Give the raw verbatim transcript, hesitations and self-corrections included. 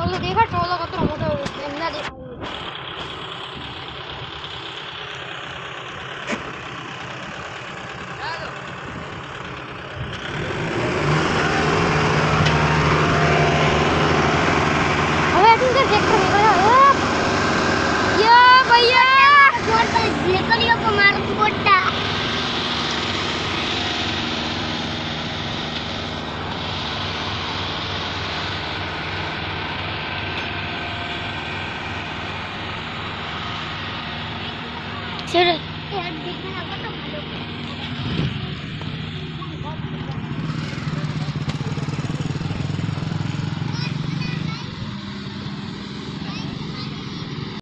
toll देखा toll कत मोटे एमना देखा अबे तुम तो देख रहे हो या भैया गोटा लेकलियो को मार गोटा सर यार देखना का तो